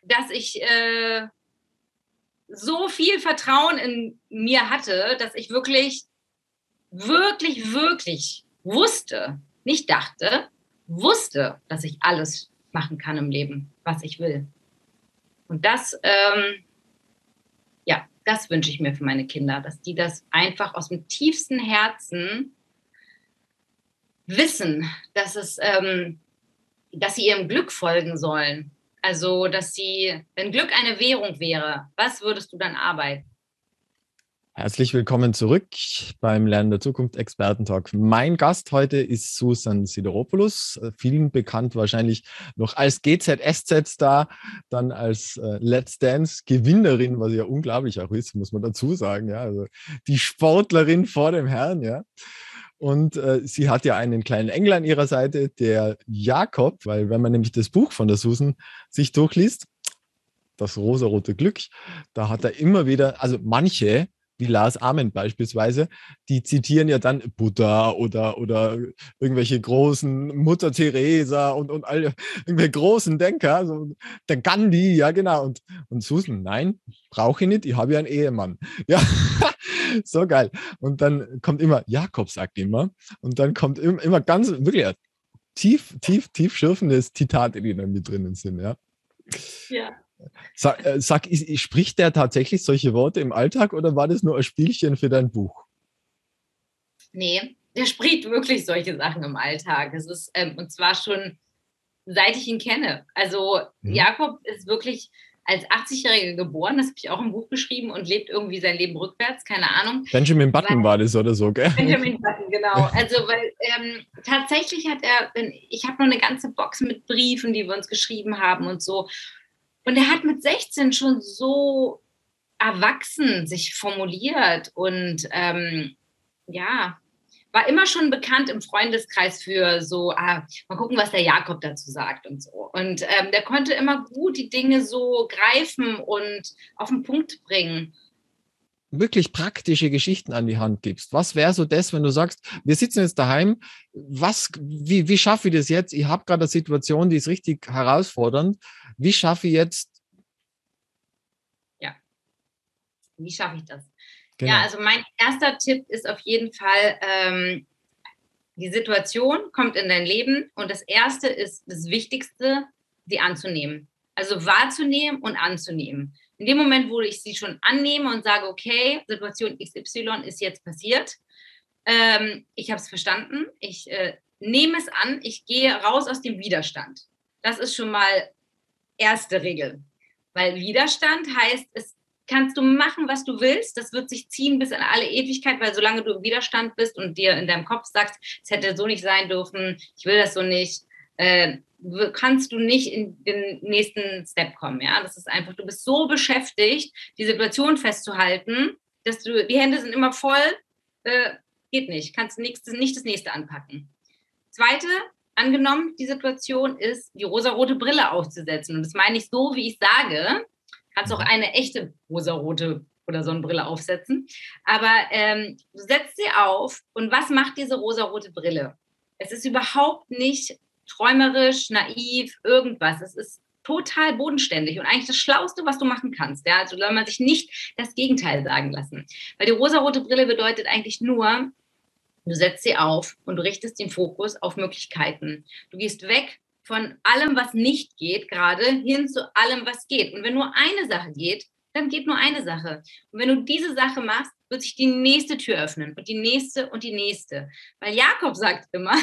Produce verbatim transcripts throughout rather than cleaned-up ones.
dass ich äh, so viel Vertrauen in mir hatte, dass ich wirklich, wirklich, wirklich wusste, nicht dachte, wusste, dass ich alles machen kann im Leben, was ich will. Und das, ähm, ja, das wünsche ich mir für meine Kinder, dass die das einfach aus dem tiefsten Herzen wissen, dass es, ähm, dass sie ihrem Glück folgen sollen. Also, dass sie, wenn Glück eine Währung wäre, was würdest du dann arbeiten? Herzlich willkommen zurück beim Lernen der Zukunft Expertentalk. Mein Gast heute ist Susan Sideropoulos, vielen bekannt wahrscheinlich noch als G Z S Z-Star, dann als äh, Let's Dance-Gewinnerin, was ja unglaublich auch ist, muss man dazu sagen. Ja, also die Sportlerin vor dem Herrn, ja. Und äh, sie hat ja einen kleinen Engel an ihrer Seite, der Jakob, weil wenn man nämlich das Buch von der Susan sich durchliest, das rosarote Glück, da hat er immer wieder, also manche, wie Lars Ament beispielsweise, die zitieren ja dann Buddha oder, oder irgendwelche großen Mutter Teresa und, und alle irgendwelche großen Denker, also der Gandhi, ja genau. Und, und Susan, nein, brauche ich nicht, ich habe ja einen Ehemann. Ja, so geil. Und dann kommt immer, Jakob sagt immer, und dann kommt immer, immer ganz, wirklich tief, tief, tief schürfendes Zitate, die dann mit drinnen sind, ja. Ja. Sag, äh, sag spricht der tatsächlich solche Worte im Alltag oder war das nur ein Spielchen für dein Buch? Nee, der spricht wirklich solche Sachen im Alltag. Es ist, ähm, und zwar schon seit ich ihn kenne. Also Mhm. Jakob ist wirklich als achtzig-Jähriger geboren, das habe ich auch im Buch geschrieben, und lebt irgendwie sein Leben rückwärts, keine Ahnung. Benjamin Weil, Button war das oder so, gell? Benjamin Button, genau. Also, weil ähm, tatsächlich hat er, ich habe noch eine ganze Box mit Briefen, die wir uns geschrieben haben und so. Und er hat mit sechzehn schon so erwachsen sich formuliert und ähm, ja, war immer schon bekannt im Freundeskreis für so, ah, mal gucken, was der Jakob dazu sagt und so. Und ähm, der konnte immer gut die Dinge so greifen und auf den Punkt bringen. Wirklich praktische Geschichten an die Hand gibst. Was wäre so das, wenn du sagst, wir sitzen jetzt daheim, was, wie, wie schaffe ich das jetzt? Ich habe gerade eine Situation, die ist richtig herausfordernd. Wie schaffe ich jetzt? Ja, wie schaffe ich das? Ja, Genau. also mein erster Tipp ist auf jeden Fall, ähm, die Situation kommt in dein Leben und das Erste ist das Wichtigste, sie anzunehmen. Also wahrzunehmen und anzunehmen. In dem Moment, wo ich sie schon annehme und sage, okay, Situation X Y ist jetzt passiert, ähm, ich habe es verstanden, ich äh, nehme es an, ich gehe raus aus dem Widerstand. Das ist schon mal erste Regel. Weil Widerstand heißt, es kannst du machen, was du willst. Das wird sich ziehen bis in alle Ewigkeit, weil solange du im Widerstand bist und dir in deinem Kopf sagst, es hätte so nicht sein dürfen, ich will das so nicht, äh, kannst du nicht in den nächsten Step kommen. Ja? Das ist einfach, du bist so beschäftigt, die Situation festzuhalten, dass du, die Hände sind immer voll, äh, geht nicht, kannst nächstes, nicht das nächste anpacken. Zweite, angenommen, die Situation ist, die rosarote Brille aufzusetzen. Und das meine ich so, wie ich sage. Kannst auch eine echte rosarote oder Sonnenbrille aufsetzen. Aber ähm, du setzt sie auf und was macht diese rosarote Brille? Es ist überhaupt nicht träumerisch, naiv, irgendwas. Es ist total bodenständig und eigentlich das Schlauste, was du machen kannst. Ja? Also soll man sich nicht das Gegenteil sagen lassen. Weil die rosarote Brille bedeutet eigentlich nur, du setzt sie auf und du richtest den Fokus auf Möglichkeiten. Du gehst weg von allem, was nicht geht, gerade hin zu allem, was geht. Und wenn nur eine Sache geht, dann geht nur eine Sache. Und wenn du diese Sache machst, wird sich die nächste Tür öffnen und die nächste und die nächste. Weil Jakob sagt immer,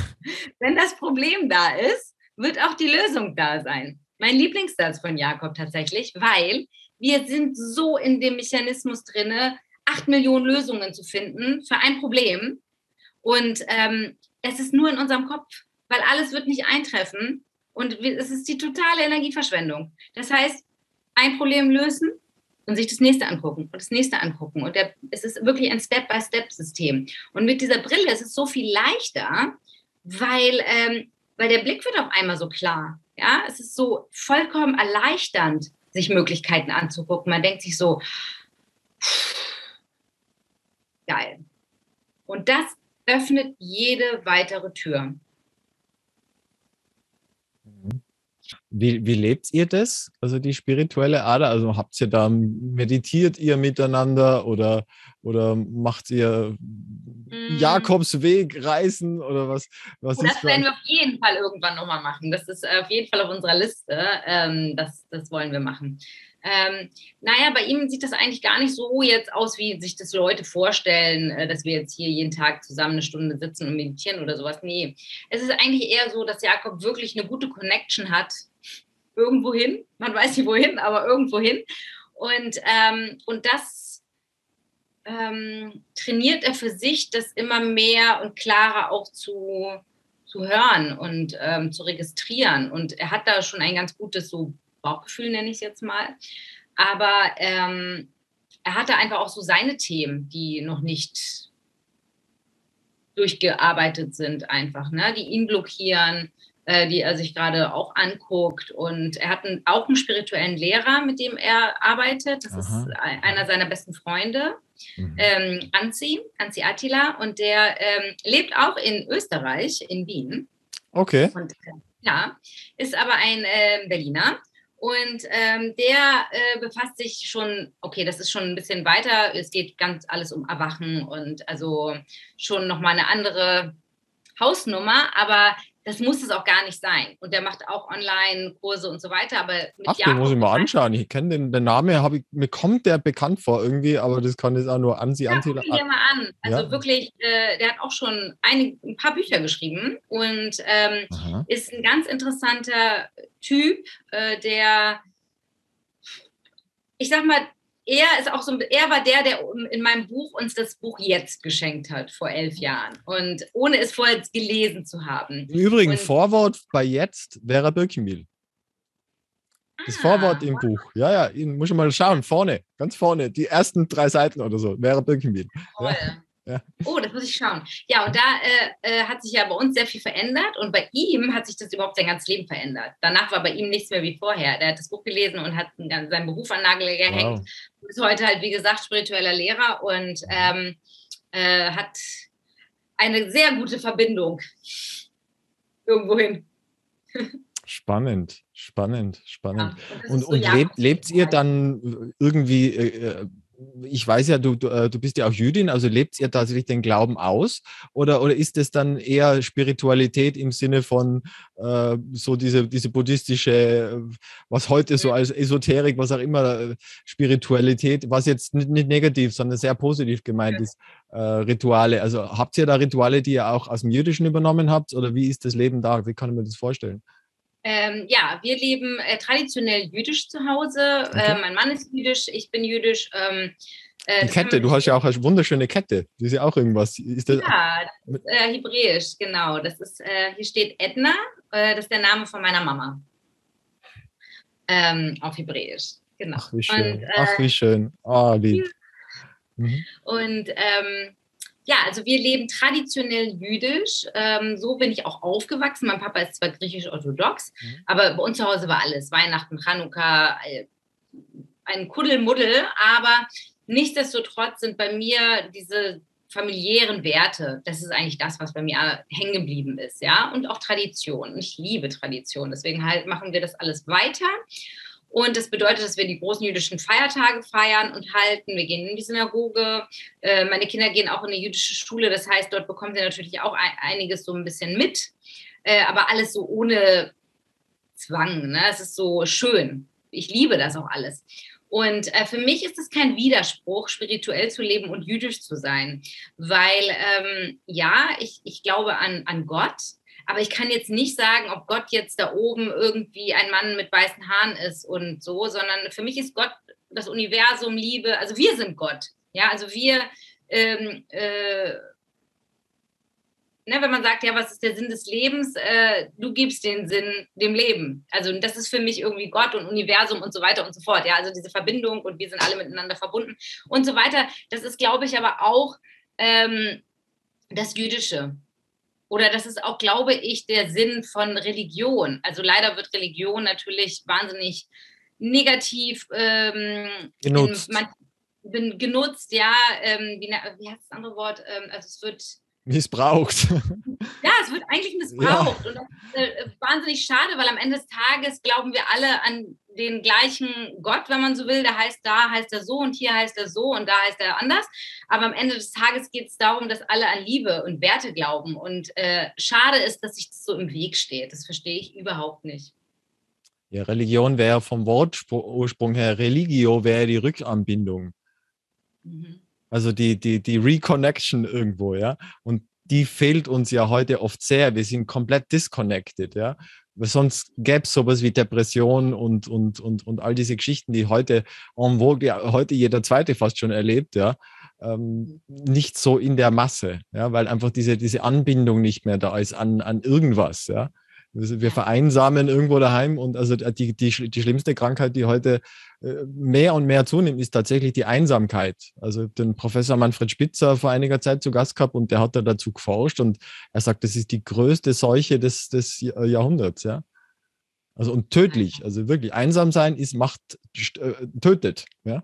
wenn das Problem da ist, wird auch die Lösung da sein. Mein Lieblingssatz von Jakob tatsächlich, weil wir sind so in dem Mechanismus drinne, acht Millionen Lösungen zu finden für ein Problem. Und ähm, es ist nur in unserem Kopf, weil alles wird nicht eintreffen und es ist die totale Energieverschwendung. Das heißt, ein Problem lösen und sich das nächste angucken und das nächste angucken. Und der, es ist wirklich ein Step-by-Step-System. Und mit dieser Brille ist es so viel leichter, weil, ähm, weil der Blick wird auf einmal so klar. Ja? Es ist so vollkommen erleichternd, sich Möglichkeiten anzugucken. Man denkt sich so, geil. Und das öffnet jede weitere Tür. Wie, wie lebt ihr das, also die spirituelle Ader? Also habt ihr da, meditiert ihr miteinander oder, oder macht ihr Mm. Jakobsweg reisen oder was, was Oh, ist das für werden euch? wir auf jeden Fall irgendwann nochmal machen. Das ist äh, auf jeden Fall auf unserer Liste. Ähm, das, das wollen wir machen. Ähm, naja, bei ihm sieht das eigentlich gar nicht so jetzt aus, wie sich das Leute vorstellen, äh, dass wir jetzt hier jeden Tag zusammen eine Stunde sitzen und meditieren oder sowas. Nee, es ist eigentlich eher so, dass Jakob wirklich eine gute Connection hat. Irgendwo hin. Man weiß nicht wohin, aber irgendwo hin. Und, ähm, und das ähm, trainiert er für sich, das immer mehr und klarer auch zu, zu hören und ähm, zu registrieren. Und er hat da schon ein ganz gutes so Bauchgefühl, nenne ich es jetzt mal. Aber ähm, er hatte einfach auch so seine Themen, die noch nicht durchgearbeitet sind, einfach, ne? Die ihn blockieren, äh, die er sich gerade auch anguckt. Und er hat einen, auch einen spirituellen Lehrer, mit dem er arbeitet. Das ist Aha. einer seiner besten Freunde, Mhm. ähm, Anzi, Anzi Attila. Und der ähm, lebt auch in Österreich, in Wien. Okay. Und äh, ja, ist aber ein äh, Berliner. Und ähm, der äh, befasst sich schon, okay, das ist schon ein bisschen weiter. Es geht ganz alles um Erwachen und also schon nochmal eine andere Hausnummer, aber das muss es auch gar nicht sein. Und der macht auch Online-Kurse und so weiter. Aber mit Ach, den muss ich Jakob mal anschauen. Ich kenne den, den Namen, hab ich, mir kommt der bekannt vor irgendwie, aber das kann jetzt auch nur Ansi ja, guck Antila. ihn Ah, dir mal an. ja. Also wirklich, äh, der hat auch schon ein, ein paar Bücher geschrieben und ähm, Aha. ist ein ganz interessanter Typ, äh, der, ich sag mal, er ist auch so, er war der, der in meinem Buch uns das Buch Jetzt geschenkt hat vor elf Jahren und ohne es vorher gelesen zu haben. Im Übrigen, Und Vorwort bei Jetzt Vera Birkenbiel. Das Vorwort ah, im Buch. Ja, ja, ihn muss ich mal schauen. Vorne, ganz vorne. Die ersten drei Seiten oder so. Vera Birkenbiel. Ja, toll. ja. Oh, das muss ich schauen. Ja, und da äh, äh, hat sich ja bei uns sehr viel verändert und bei ihm hat sich das überhaupt sein ganzes Leben verändert. Danach war bei ihm nichts mehr wie vorher. Der hat das Buch gelesen und hat seinen Beruf an Nagel gehängt. Wow. Ist heute halt, wie gesagt, spiritueller Lehrer und ähm, äh, hat eine sehr gute Verbindung irgendwohin. Spannend, spannend, spannend. Ja, und das Und, ist so und lebt, Jakobs. lebt ihr dann irgendwie, äh, ich weiß ja, du, du, äh, du bist ja auch Jüdin, also lebt ihr tatsächlich den Glauben aus? Oder, oder ist es dann eher Spiritualität im Sinne von äh, so diese, diese buddhistische, äh, was heute so als Esoterik, was auch immer, äh, Spiritualität, was jetzt nicht, nicht negativ, sondern sehr positiv gemeint ist, äh, Rituale. Also habt ihr da Rituale, die ihr auch aus dem Jüdischen übernommen habt? Oder wie ist das Leben da? Wie kann ich mir das vorstellen? Ähm, ja, wir leben äh, traditionell jüdisch zu Hause. Äh, Okay. mein Mann ist jüdisch, ich bin jüdisch. Ähm, äh, Die das kann man Kette, du sich hast ja auch eine wunderschöne Kette. Die ist ja auch irgendwas. Ist das, ja, das ist äh, hebräisch, genau. Das ist, äh, hier steht Edna, äh, das ist der Name von meiner Mama. Ähm, auf Hebräisch, genau. ach, wie Und, schön. Ach, wie äh, schön. Ah, lieb. Mhm. und ähm, ja, also wir leben traditionell jüdisch. Ähm, so bin ich auch aufgewachsen. Mein Papa ist zwar griechisch-orthodox, Mhm. aber bei uns zu Hause war alles. Weihnachten, Chanukka, äh, ein Kuddelmuddel, aber nichtsdestotrotz sind bei mir diese familiären Werte, das ist eigentlich das, was bei mir hängen geblieben ist, ja, und auch Tradition. Ich liebe Tradition, deswegen halt machen wir das alles weiter. Und das bedeutet, dass wir die großen jüdischen Feiertage feiern und halten. Wir gehen in die Synagoge. Äh, meine Kinder gehen auch in eine jüdische Schule. Das heißt, dort bekommen sie natürlich auch ein, einiges so ein bisschen mit. Äh, aber alles so ohne Zwang. Ne? Es ist so schön. Ich liebe das auch alles. Und äh, für mich ist es kein Widerspruch, spirituell zu leben und jüdisch zu sein. Weil, ähm, ja, ich, ich glaube an, an Gott, aber ich kann jetzt nicht sagen, ob Gott jetzt da oben irgendwie ein Mann mit weißen Haaren ist und so, sondern für mich ist Gott das Universum, Liebe, also wir sind Gott. Ja, also wir, ähm, äh, ne, wenn man sagt, ja, was ist der Sinn des Lebens? Äh, du gibst den Sinn dem Leben. Also das ist für mich irgendwie Gott und Universum und so weiter und so fort. Ja, also diese Verbindung und wir sind alle miteinander verbunden und so weiter. Das ist, glaube ich, aber auch ähm, das Jüdische. Oder das ist auch, glaube ich, der Sinn von Religion. Also leider wird Religion natürlich wahnsinnig negativ ähm, in Genutzt. manchen genutzt, ja, ähm, wie, wie heißt das andere Wort? Ähm, also es wird missbraucht. Ja, es wird eigentlich missbraucht. Ja. Und das ist äh, wahnsinnig schade, weil am Ende des Tages glauben wir alle an den gleichen Gott, wenn man so will. Der heißt da, heißt er so und hier heißt er so und da heißt er anders. Aber am Ende des Tages geht es darum, dass alle an Liebe und Werte glauben. Und äh, schade ist, dass sich das so im Weg steht. Das verstehe ich überhaupt nicht. Ja, Religion wäre vom Wortursprung her, Religio wäre die Rückanbindung. Mhm. Also die, die, die Reconnection irgendwo, ja. Und die fehlt uns ja heute oft sehr. Wir sind komplett disconnected, ja. Weil sonst gäbe es sowas wie Depression und, und, und, und all diese Geschichten, die heute en vogue, ja, heute jeder Zweite fast schon erlebt, ja. Ähm, nicht so in der Masse, ja, weil einfach diese, diese Anbindung nicht mehr da ist an, an irgendwas, ja. Wir vereinsamen irgendwo daheim und also die, die, die schlimmste Krankheit, die heute mehr und mehr zunimmt, ist tatsächlich die Einsamkeit. Also den Professor Manfred Spitzer vor einiger Zeit zu Gast gehabt und der hat da dazu geforscht und er sagt, das ist die größte Seuche des, des Jahrhunderts, ja. Also und tödlich, also wirklich einsam sein ist Macht, äh, tötet, ja.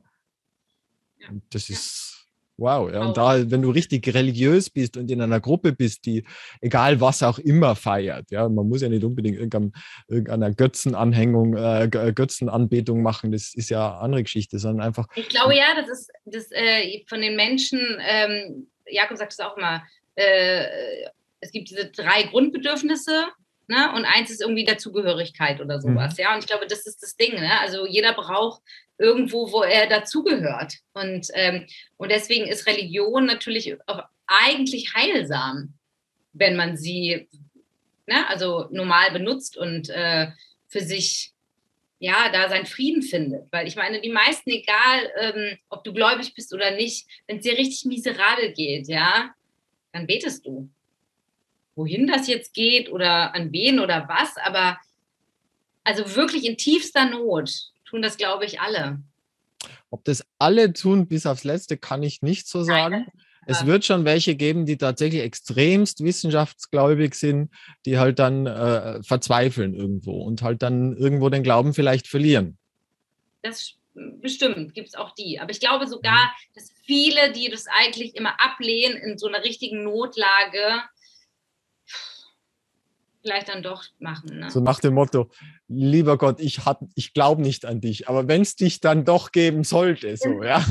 Und das ist wow, ja. Und da, wenn du richtig religiös bist und in einer Gruppe bist, die egal was auch immer feiert, ja, man muss ja nicht unbedingt irgendein, irgendeiner Götzenanhängung, äh, Götzenanbetung machen, das ist ja eine andere Geschichte, sondern einfach. Ich glaube ja, das ist das äh, von den Menschen, ähm, Jakob sagt es auch immer, äh, es gibt diese drei Grundbedürfnisse, ne? Und eins ist irgendwie Dazugehörigkeit oder sowas, mhm. ja. Und ich glaube, das ist das Ding, ne? Also jeder braucht irgendwo, wo er dazugehört. Und, ähm, und deswegen ist Religion natürlich auch eigentlich heilsam, wenn man sie ne, also normal benutzt und äh, für sich ja da seinen Frieden findet. Weil ich meine, die meisten, egal ähm, ob du gläubig bist oder nicht, wenn es dir richtig miserabel geht, ja, dann betest du. Wohin das jetzt geht oder an wen oder was, aber also wirklich in tiefster Not tun das, glaube ich, alle. Ob das alle tun, bis aufs Letzte, kann ich nicht so sagen. Nein, es wird schon welche geben, die tatsächlich extremst wissenschaftsgläubig sind, die halt dann äh, verzweifeln irgendwo und halt dann irgendwo den Glauben vielleicht verlieren. Das bestimmt, gibt es auch die. Aber ich glaube sogar, dass viele, die das eigentlich immer ablehnen, in so einer richtigen Notlage vielleicht dann doch machen. Ne? So nach dem Motto, lieber Gott, ich, ich glaube nicht an dich, aber wenn es dich dann doch geben sollte, so, ja.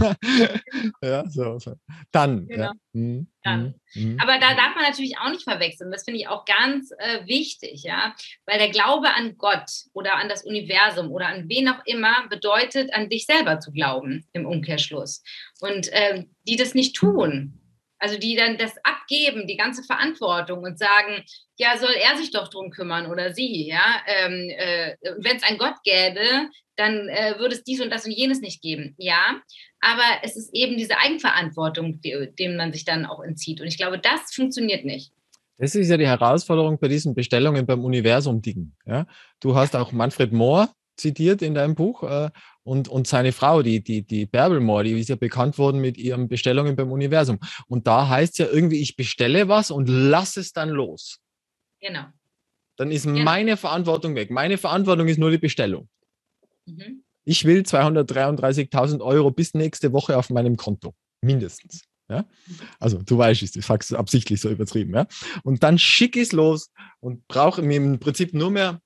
ja so, so. Dann. Genau. Ja. Mhm. Dann. Mhm. Aber da darf man natürlich auch nicht verwechseln. Das finde ich auch ganz äh, wichtig, ja. Weil der Glaube an Gott oder an das Universum oder an wen auch immer bedeutet, an dich selber zu glauben, im Umkehrschluss. Und äh, die das nicht tun, also die dann das abgeben, die ganze Verantwortung und sagen, ja, soll er sich doch drum kümmern oder sie, ja. Ähm, äh, wenn es einen Gott gäbe, dann äh, würde es dies und das und jenes nicht geben, ja. Aber es ist eben diese Eigenverantwortung, die, dem man sich dann auch entzieht. Und ich glaube, das funktioniert nicht. Das ist ja die Herausforderung bei diesen Bestellungen beim Universum-Dingen. Ja? Du hast auch Manfred Mohr zitiert in deinem Buch äh, und, und seine Frau, die, die, die Bärbel Mohr, die ist ja bekannt worden mit ihren Bestellungen beim Universum. Und da heißt es ja irgendwie, ich bestelle was und lass es dann los. Genau. Dann ist genau. meine Verantwortung weg. Meine Verantwortung ist nur die Bestellung. Mhm. Ich will zweihundertdreiunddreißigtausend Euro bis nächste Woche auf meinem Konto. Mindestens. Ja? Also du weißt es, ich sage es absichtlich so übertrieben. Ja? Und dann schicke ich es los und brauche mir im Prinzip nur mehr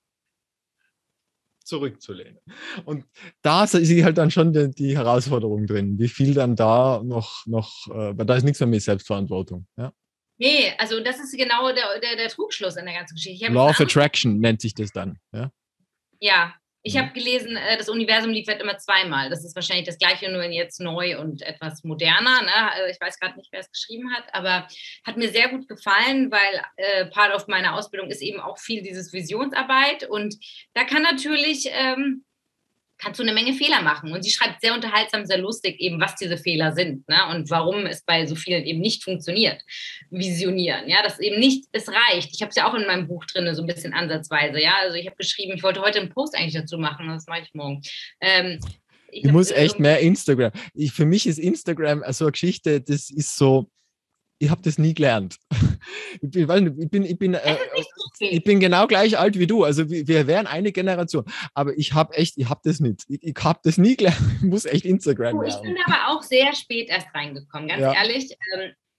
zurückzulehnen. Und da ist halt dann schon die, die Herausforderung drin. Wie viel dann da noch, noch äh, weil da ist nichts mehr mit Selbstverantwortung. Ja? Nee, also das ist genau der, der, der Trugschluss in der ganzen Geschichte. Law of Attraction nennt sich das dann. Ja, ja. Ich habe gelesen, das Universum liefert immer zweimal. Das ist wahrscheinlich das Gleiche, nur jetzt neu und etwas moderner. Ne? Ich weiß gerade nicht, wer es geschrieben hat, aber hat mir sehr gut gefallen, weil äh, Part of meiner Ausbildung ist eben auch viel dieses Visionsarbeit. Und da kann natürlich, ähm, kannst du eine Menge Fehler machen. Und sie schreibt sehr unterhaltsam, sehr lustig eben, was diese Fehler sind, ne? Und warum es bei so vielen eben nicht funktioniert. Visionieren, ja, dass eben nicht, es reicht. Ich habe es ja auch in meinem Buch drin, so ein bisschen ansatzweise, ja. Also ich habe geschrieben, ich wollte heute einen Post eigentlich dazu machen, das mache ich morgen. Ähm, ich ich muss echt mehr Instagram. Ich, für mich ist Instagram so eine Geschichte, das ist so, ich habe das nie gelernt. Ich bin, ich bin, ich bin, äh, ich bin genau gleich alt wie du. Also wir, wir wären eine Generation. Aber ich habe echt, ich habe das nicht. Ich, ich habe das nie gelernt. Ich muss echt Instagram lernen. Ich bin aber auch sehr spät erst reingekommen, ganz ja. ehrlich. Ähm,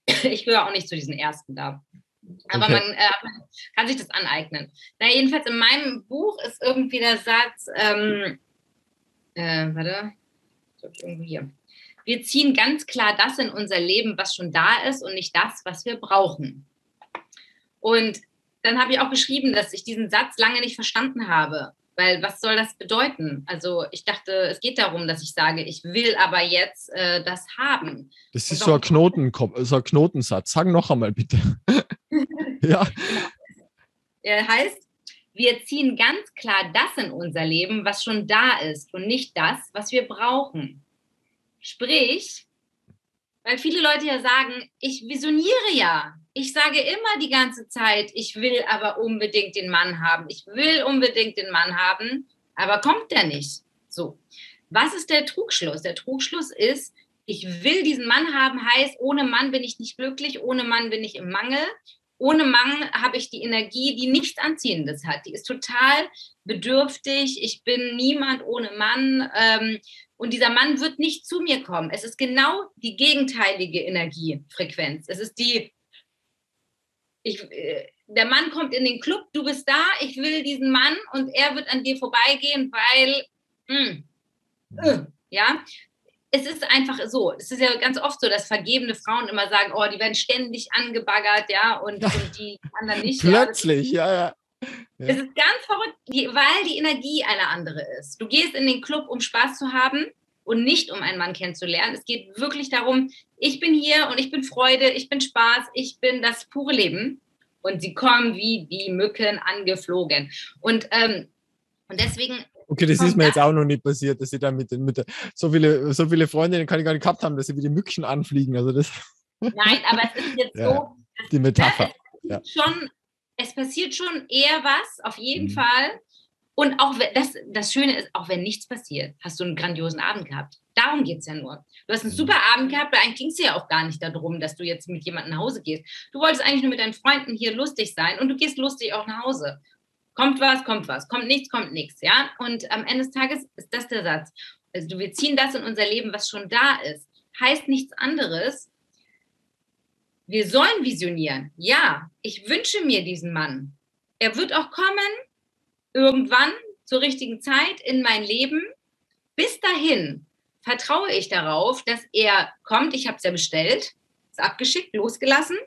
Ich gehöre auch nicht zu diesen Ersten da. Aber Okay. man äh, kann sich das aneignen. Na, jedenfalls in meinem Buch ist irgendwie der Satz, ähm, äh, warte, irgendwo hier. Wir ziehen ganz klar das in unser Leben, was schon da ist und nicht das, was wir brauchen. Und dann habe ich auch geschrieben, dass ich diesen Satz lange nicht verstanden habe. Weil was soll das bedeuten? Also ich dachte, es geht darum, dass ich sage, ich will aber jetzt äh, das haben. Das Und ist so ein, warum- Knotenkopf, so ein Knotensatz. Sag noch einmal bitte. Ja. Genau. Er heißt, wir ziehen ganz klar das in unser Leben, was schon da ist und nicht das, was wir brauchen. Sprich, weil viele Leute ja sagen, ich visioniere ja. Ich sage immer die ganze Zeit, ich will aber unbedingt den Mann haben. Ich will unbedingt den Mann haben, aber kommt der nicht. So. Was ist der Trugschluss? Der Trugschluss ist, ich will diesen Mann haben, heißt, ohne Mann bin ich nicht glücklich, ohne Mann bin ich im Mangel. Ohne Mann habe ich die Energie, die nichts Anziehendes hat. Die ist total bedürftig. Ich bin niemand ohne Mann. Ähm, und dieser Mann wird nicht zu mir kommen. Es ist genau die gegenteilige Energiefrequenz. Es ist die, ich, äh, der Mann kommt in den Club, du bist da, ich will diesen Mann und er wird an dir vorbeigehen, weil, mh, äh, ja, es ist einfach so. Es ist ja ganz oft so, dass vergebene Frauen immer sagen, oh, die werden ständig angebaggert, ja, und, und die anderen nicht. Plötzlich, ja, ja. Ja. Es ist ganz verrückt, weil die Energie eine andere ist. Du gehst in den Club, um Spaß zu haben und nicht, um einen Mann kennenzulernen. Es geht wirklich darum, ich bin hier und ich bin Freude, ich bin Spaß, ich bin das pure Leben. Und sie kommen wie die Mücken angeflogen. Und, ähm, und deswegen... Okay, das ist mir jetzt auch noch nicht passiert, dass ich da mit, mit so viele, so viele Freundinnen kann ich gar nicht gehabt haben, dass sie wie die Mücken anfliegen. Also das Nein, aber es ist jetzt ja, so... die Metapher. Ja, es, schon, es passiert schon eher was, auf jeden mhm. Fall. Und auch wenn, das, das Schöne ist, auch wenn nichts passiert, hast du einen grandiosen Abend gehabt. Darum geht es ja nur. Du hast einen super Abend gehabt, weil eigentlich ging es ja auch gar nicht darum, dass du jetzt mit jemandem nach Hause gehst. Du wolltest eigentlich nur mit deinen Freunden hier lustig sein und du gehst lustig auch nach Hause. Kommt was, kommt was. Kommt nichts, kommt nichts. Ja? Und am Ende des Tages ist das der Satz. Also wir ziehen das in unser Leben, was schon da ist. Heißt nichts anderes. Wir sollen visionieren. Ja, ich wünsche mir diesen Mann. Er wird auch kommen, irgendwann zur richtigen Zeit in mein Leben. Bis dahin vertraue ich darauf, dass er kommt. Ich habe es ja bestellt, ist abgeschickt, losgelassen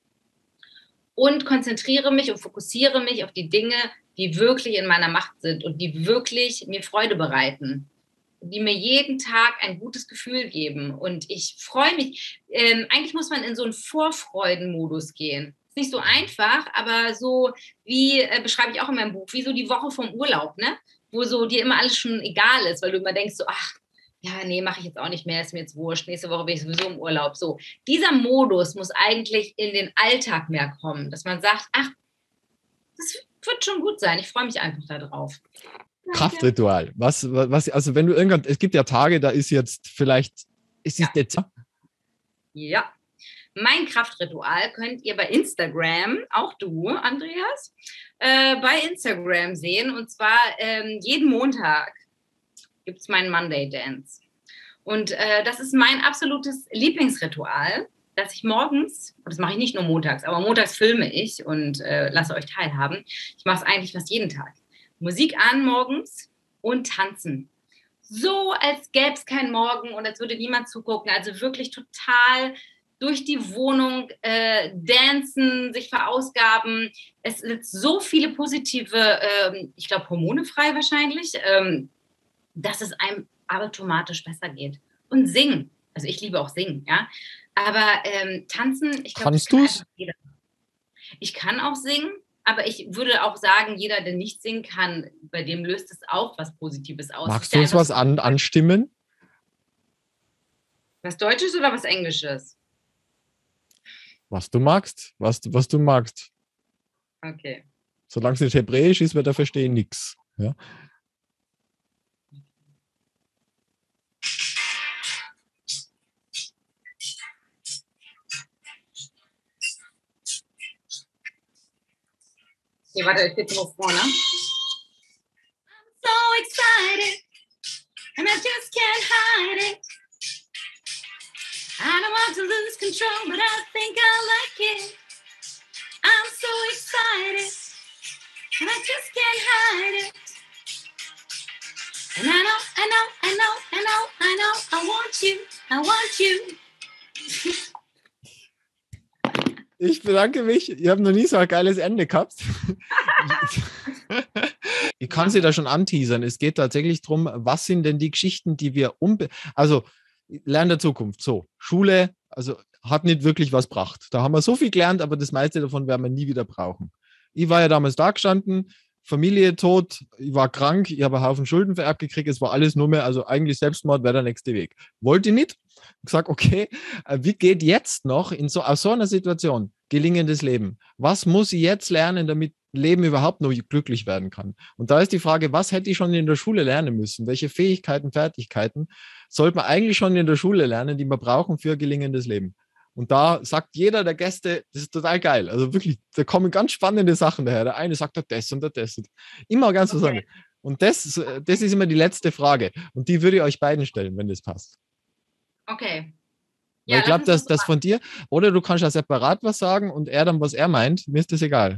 und konzentriere mich und fokussiere mich auf die Dinge, die wirklich in meiner Macht sind und die wirklich mir Freude bereiten, die mir jeden Tag ein gutes Gefühl geben. Und ich freue mich. Ähm, eigentlich muss man in so einen Vorfreudenmodus gehen. Ist nicht so einfach, aber so wie, äh, beschreibe ich auch in meinem Buch, wie so die Woche vom Urlaub, ne? Wo so dir immer alles schon egal ist, weil du immer denkst so, ach, ja, nee, mache ich jetzt auch nicht mehr, ist mir jetzt wurscht, nächste Woche bin ich sowieso im Urlaub. So, dieser Modus muss eigentlich in den Alltag mehr kommen, dass man sagt, ach, das wird schon gut sein, ich freue mich einfach darauf. Kraftritual. Was, was, also wenn du irgendwann, es gibt ja Tage, da ist jetzt vielleicht, ist es ja. Dezember? Ja. Mein Kraftritual könnt ihr bei Instagram, auch du, Andreas, äh, bei Instagram sehen. Und zwar ähm, jeden Montag gibt es meinen Monday Dance. Und äh, das ist mein absolutes Lieblingsritual, dass ich morgens, und das mache ich nicht nur montags, aber montags filme ich und äh, lasse euch teilhaben. Ich mache es eigentlich fast jeden Tag. Musik an morgens und tanzen. So, als gäbe es keinen Morgen und als würde niemand zugucken. Also wirklich total durch die Wohnung äh, dancen, sich verausgaben. Es sind so viele positive, äh, ich glaube, Hormone frei wahrscheinlich, ähm, dass es einem automatisch besser geht. Und singen. Also ich liebe auch singen, ja. Aber ähm, tanzen, ich glaube, kannst du es? Ich kann auch singen. Aber ich würde auch sagen, jeder, der nicht singen kann, bei dem löst es auch was Positives aus. Magst du uns was an, anstimmen? Was Deutsches oder was Englisches? Was du magst, was, was du magst. Okay. Solange es nicht Hebräisch ist, wird er verstehen nichts. Ja. Okay, warte, ich gehe zum vorne. I'm so excited and I just can't hide it. I don't want to lose control, but I think I like it. I'm so excited, and I just can't hide it. And I know, I know, I know, I know, I know, I want you, I want you. Ich bedanke mich. Ich habe noch nie so ein geiles Ende gehabt. Ich kann sie da schon anteasern. Es geht tatsächlich darum, was sind denn die Geschichten, die wir unbe... Also, Lernen der Zukunft. So, Schule, also hat nicht wirklich was gebracht. Da haben wir so viel gelernt, aber das meiste davon werden wir nie wieder brauchen. Ich war ja damals da gestanden, Familie tot, ich war krank, ich habe einen Haufen Schulden vererbt gekriegt, es war alles nur mehr, also eigentlich Selbstmord wäre der nächste Weg. Wollte ich nicht. Ich gesagt, okay, wie geht jetzt noch in so, aus so einer Situation gelingendes Leben? Was muss ich jetzt lernen, damit Leben überhaupt noch glücklich werden kann? Und da ist die Frage, was hätte ich schon in der Schule lernen müssen? Welche Fähigkeiten, Fertigkeiten sollte man eigentlich schon in der Schule lernen, die wir brauchen für gelingendes Leben? Und da sagt jeder der Gäste, das ist total geil. Also wirklich, da kommen ganz spannende Sachen daher. Der eine sagt das und das. Immer ganz was anderes. Und das, das ist immer die letzte Frage. Und die würde ich euch beiden stellen, wenn das passt. Okay. Ja, ich glaube, dass das von dir, oder du kannst ja separat was sagen und er dann, was er meint. Mir ist das egal.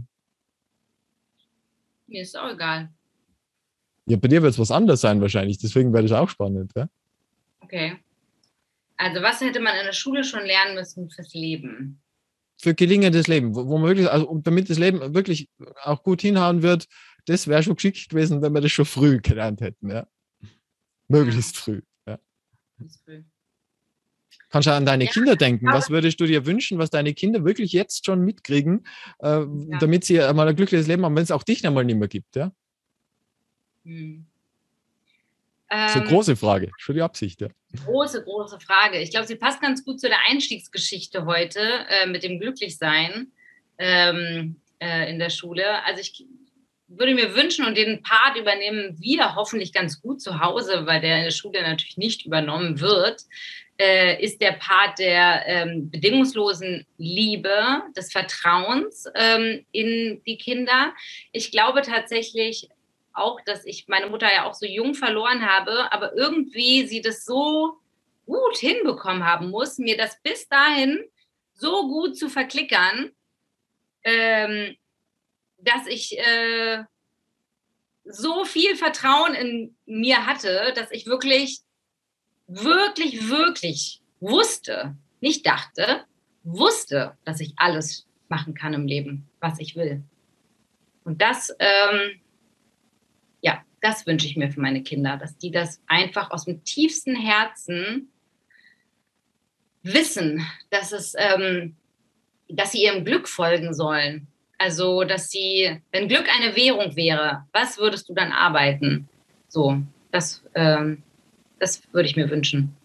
Mir ist auch egal. Ja, bei dir wird es was anderes sein wahrscheinlich. Deswegen wäre das auch spannend. Ja? Okay. Also was hätte man in der Schule schon lernen müssen fürs Leben? Für gelingendes Leben, womöglich, also damit das Leben wirklich auch gut hinhauen wird, das wäre schon geschickt gewesen, wenn wir das schon früh gelernt hätten. Ja? Möglichst ja. früh. Ja. früh. Kannst du an deine ja, Kinder denken? Was würdest du dir wünschen, was deine Kinder wirklich jetzt schon mitkriegen, äh, ja. damit sie mal ein glückliches Leben haben, wenn es auch dich einmal nicht mehr gibt? Ja? Hm. Das ist eine große Frage, schon die Absicht. Ja. Große, große Frage. Ich glaube, sie passt ganz gut zu der Einstiegsgeschichte heute äh, mit dem Glücklichsein ähm, äh, in der Schule. Also ich würde mir wünschen, und den Part übernehmen wir hoffentlich ganz gut zu Hause, weil der in der Schule natürlich nicht übernommen wird, äh, ist der Part der ähm, bedingungslosen Liebe, des Vertrauens ähm, in die Kinder. Ich glaube tatsächlich auch, dass ich meine Mutter ja auch so jung verloren habe, aber irgendwie sie das so gut hinbekommen haben muss, mir das bis dahin so gut zu verklickern, ähm, dass ich äh, so viel Vertrauen in mir hatte, dass ich wirklich, wirklich, wirklich wusste, nicht dachte, wusste, dass ich alles machen kann im Leben, was ich will. Und das, ähm, ja, das wünsche ich mir für meine Kinder, dass die das einfach aus dem tiefsten Herzen wissen, dass es, ähm, dass sie ihrem Glück folgen sollen. Also, dass sie, wenn Glück eine Währung wäre, was würdest du dann arbeiten? So, das, ähm, das würde ich mir wünschen.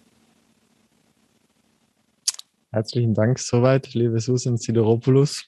Herzlichen Dank soweit, liebe Susan Sideropoulos.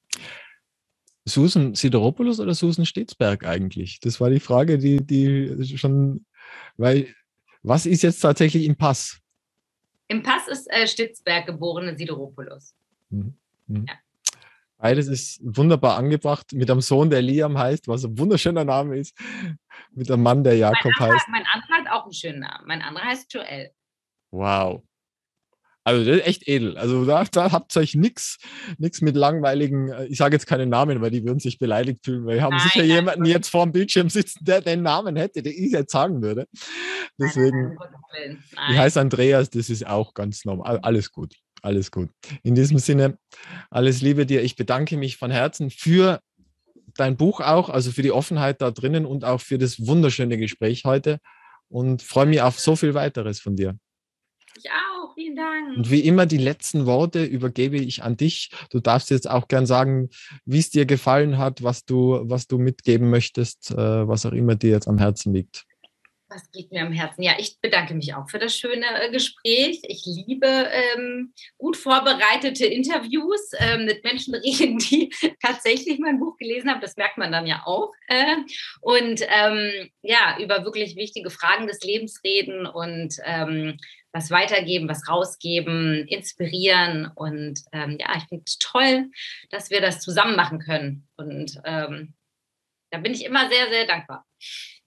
Susan Sideropoulos oder Susan Stetsberg eigentlich? Das war die Frage, die, die schon, weil, was ist jetzt tatsächlich im Pass? Im Pass ist äh, Stetsberg geborene Sideropoulos. Mhm. Mhm. Ja. Beides ist wunderbar angebracht, mit einem Sohn, der Liam heißt, was ein wunderschöner Name ist, mit einem Mann, der Jakob mein anderer, heißt. Mein anderer hat auch einen schönen Namen. Mein anderer heißt Joel. Wow. Also das ist echt edel. Also da, da habt ihr euch nichts mit langweiligen, ich sage jetzt keinen Namen, weil die würden sich beleidigt fühlen, weil wir haben nein, sicher nein, jemanden nein. jetzt vor dem Bildschirm sitzen, der den Namen hätte, den ich jetzt sagen würde. Deswegen, ich heiße Andreas, das ist auch ganz normal. Alles gut, alles gut. In diesem Sinne, alles Liebe dir. Ich bedanke mich von Herzen für dein Buch auch, also für die Offenheit da drinnen und auch für das wunderschöne Gespräch heute und freue mich auf so viel weiteres von dir. Ich auch, vielen Dank. Und wie immer, die letzten Worte übergebe ich an dich. Du darfst jetzt auch gern sagen, wie es dir gefallen hat, was du, was du mitgeben möchtest, äh, was auch immer dir jetzt am Herzen liegt. Was liegt mir am Herzen? Ja, ich bedanke mich auch für das schöne äh, Gespräch. Ich liebe ähm, gut vorbereitete Interviews äh, mit Menschen reden, die tatsächlich mein Buch gelesen haben. Das merkt man dann ja auch. Äh, und ähm, ja, über wirklich wichtige Fragen des Lebens reden und ähm, was weitergeben, was rausgeben, inspirieren. Und ähm, ja, ich finde es toll, dass wir das zusammen machen können. Und ähm, da bin ich immer sehr, sehr dankbar.